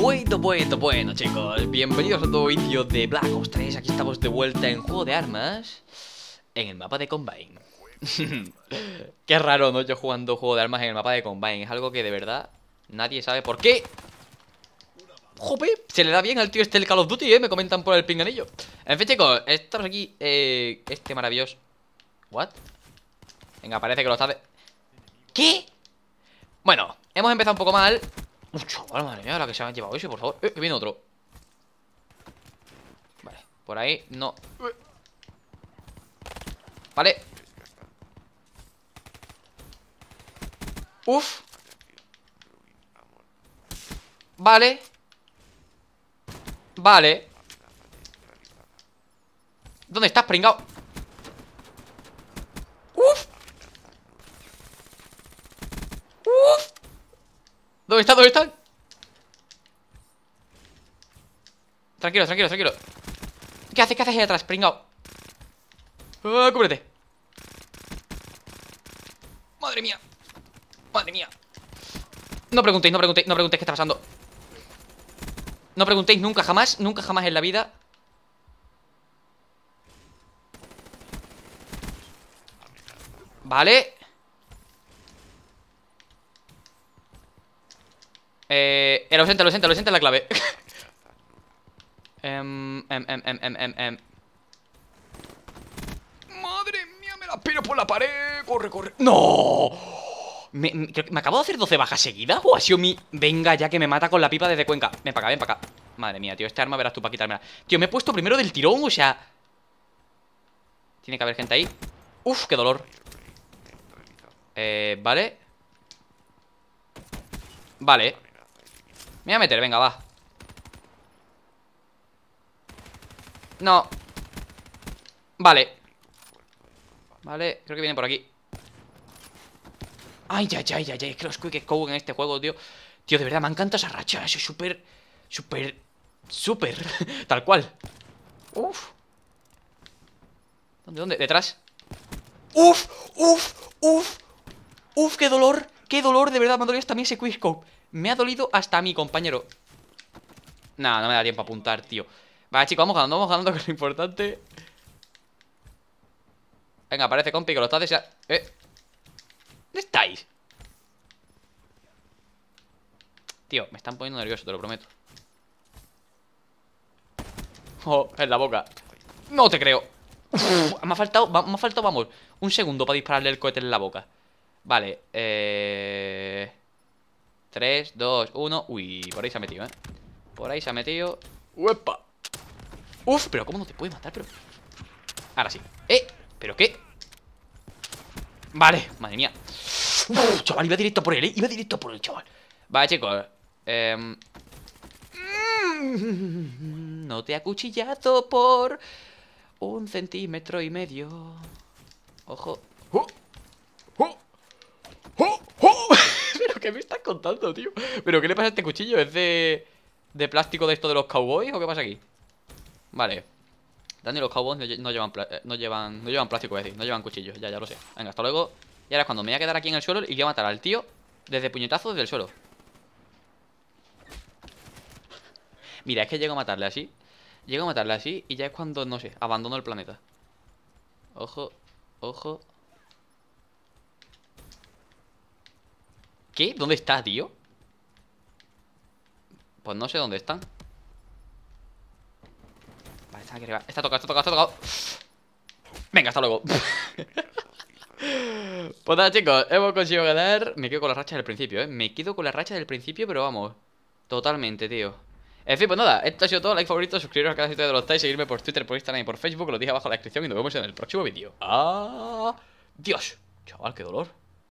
Bueno chicos, bienvenidos a un nuevo vídeo de Black Ops 3. Aquí estamos de vuelta en Juego de Armas, en el mapa de Combine. Qué raro, ¿no? Yo jugando Juego de Armas en el mapa de Combine. Es algo que de verdad nadie sabe por qué. Jope, se le da bien al tío este el Call of Duty, me comentan por el pinganillo. En fin chicos, estamos aquí, este maravilloso. ¿What? Venga, parece que lo está de... ¿Qué? Bueno, hemos empezado un poco mal. Chaval, madre mía, la que se han llevado eso, por favor. Que viene otro. Vale, por ahí, no. Vale. Uf. Vale. Vale. ¿Dónde estás, pringao? Uf. Uf. ¿Dónde está? ¿Dónde está? Tranquilo, tranquilo, tranquilo. ¿Qué haces? ¿Qué haces ahí atrás, pringao? Cúbrete. Madre mía. Madre mía. No preguntéis, no preguntéis, no preguntéis qué está pasando. No preguntéis nunca jamás en la vida. Vale. El ausente es la clave. Madre mía, me la piro por la pared. Corre, corre. ¡No! Creo que me acabo de hacer 12 bajas seguidas. ¿O ha sido mi...? Venga, ya que me mata con la pipa desde Cuenca. Ven para acá, ven para acá. Madre mía, tío, este arma verás tú para quitármela. Tío, me he puesto primero del tirón, o sea... Tiene que haber gente ahí. Uf, qué dolor. Vale. Vale. Me voy a meter, venga, va. No. Vale. Vale, creo que viene por aquí. Ay, ay, ay, ay, ay. Es que los quick scope en este juego, tío. Tío, de verdad, me encanta esa racha. Eso es súper, súper tal cual. Uf. ¿Dónde, dónde? ¿Detrás? Uf, uf, uf. Uf, qué dolor. Qué dolor, de verdad, me ha dolido hasta a mí ese quick scope. Me ha dolido hasta a mí, compañero. Nah, no me da tiempo a apuntar, tío. Vale, chicos, vamos ganando, que es lo importante. Venga, parece compi que lo está deseando. ¿Dónde estáis? Tío, me están poniendo nervioso, te lo prometo. Oh, en la boca. No te creo. Uf, me ha faltado, vamos, un segundo para dispararle el cohete en la boca. Vale, 3, 2, 1. Uy, por ahí se ha metido, por ahí se ha metido. ¡Uepa! Uf, pero ¿cómo no te puede matar? Pero... Ahora sí. ¿Pero qué? Vale, madre mía. Uf, chaval, iba directo por él, iba directo por él, chaval. Vale, chicos. No te ha acuchillado por 1,5 centímetros. Ojo. ¿Pero qué me estás contando, tío? ¿Pero qué le pasa a este cuchillo? ¿Es de plástico de esto de los cowboys o qué pasa aquí? Vale. Dani, los cowboys no llevan plástico, es decir, no llevan cuchillos. Ya lo sé. Venga, hasta luego. Y ahora es cuando me voy a quedar aquí en el suelo y voy a matar al tío desde puñetazo desde el suelo. Mira, es que llego a matarle así. Llego a matarle así y ya es cuando, no sé, abandono el planeta. Ojo, ojo. ¿Qué? ¿Dónde está, tío? Pues no sé dónde están. Vale, están aquí arriba. Está tocado. Venga, hasta luego. Pues nada, chicos, hemos conseguido ganar. Me quedo con la racha del principio, me quedo con la racha del principio, pero vamos, totalmente, tío. En fin, pues nada, esto ha sido todo. Like, favorito, suscribiros al canal si todavía no lo estáis. Seguirme por Twitter, por Instagram y por Facebook. Lo dije abajo en la descripción y nos vemos en el próximo vídeo. Adiós. Chaval, qué dolor.